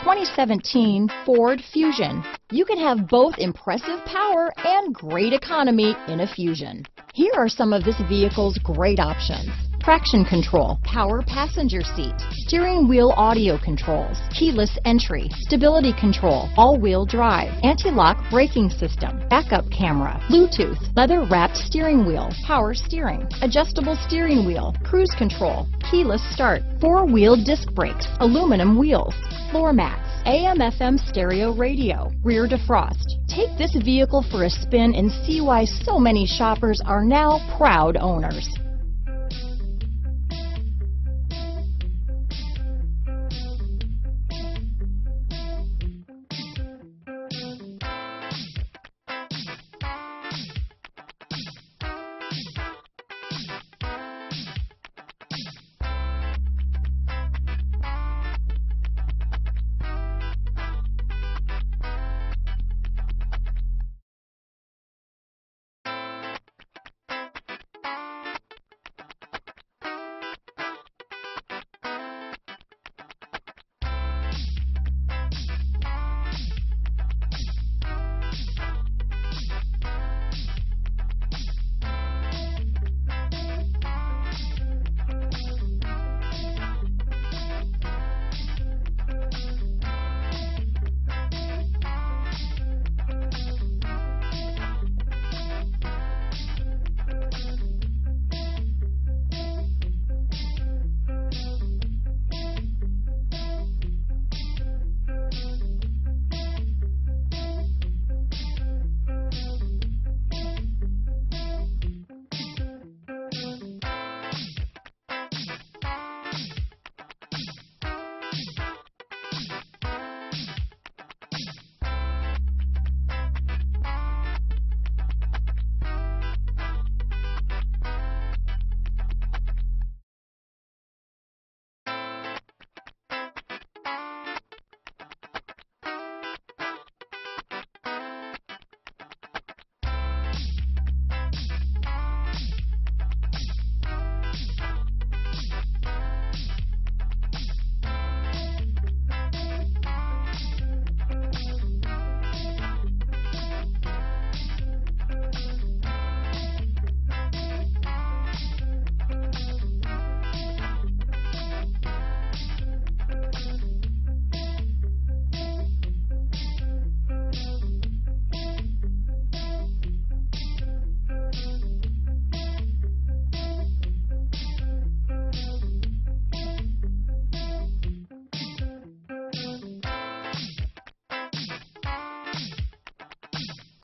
2017 Ford Fusion. You can have both impressive power and great economy in a Fusion. Here are some of this vehicle's great options: traction control, power passenger seat, steering wheel audio controls, keyless entry, stability control, all-wheel drive, anti-lock braking system, backup camera, Bluetooth, leather-wrapped steering wheel, power steering, adjustable steering wheel, cruise control, keyless start, four-wheel disc brakes, aluminum wheels, floor mats, AM/FM stereo radio, rear defrost. Take this vehicle for a spin and see why so many shoppers are now proud owners.